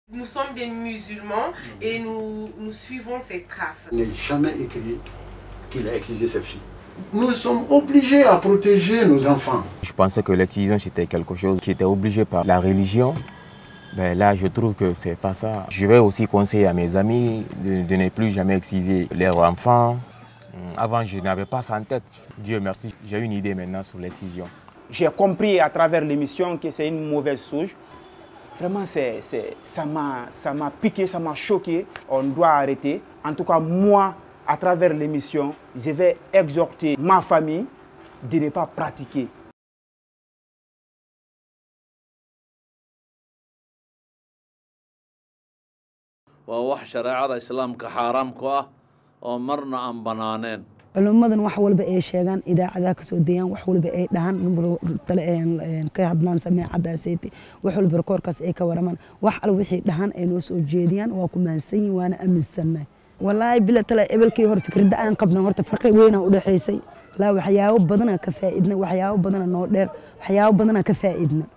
Nous sommes des musulmans et nous suivons ses traces. Il n'est jamais écrit qu'il a excisé ses filles. Nous sommes obligés à protéger nos enfants. Je pensais que l'excision c'était quelque chose qui était obligé par la religion. Ben là, je trouve que c'est pas ça. Je vais aussi conseiller à mes amis de ne plus jamais exciser leurs enfants. Avant, je n'avais pas ça en tête. Dieu merci, j'ai une idée maintenant sur l'excision. J'ai compris à travers l'émission que c'est une mauvaise souche. Vraiment, ça m'a piqué, ça m'a choqué. On doit arrêter. En tout cas, moi, à travers l'émission, je vais exhorter ma famille de ne pas pratiquer. وواح شريعة الإسلام كحرام كواه ومرنا أم بنانين. علماء wax walba ay sheegan idaacadaha ka soo deeyaan wax walba ay dhahan number ka hadlaan sameecadaasaytii wax walba rekoorkaas ay ka waramaan wax al wixii dhahan ay noo soo jeediyaan waa ku maansan waana aaminsanay wallahi bila tala ebalkii hor fikradda aan qabna horta farqi weyn u dhaxaysay la waxyaabo badan ka faa'iidna waxyaabo badan noo dheer waxyaabo badan ka faa'iidna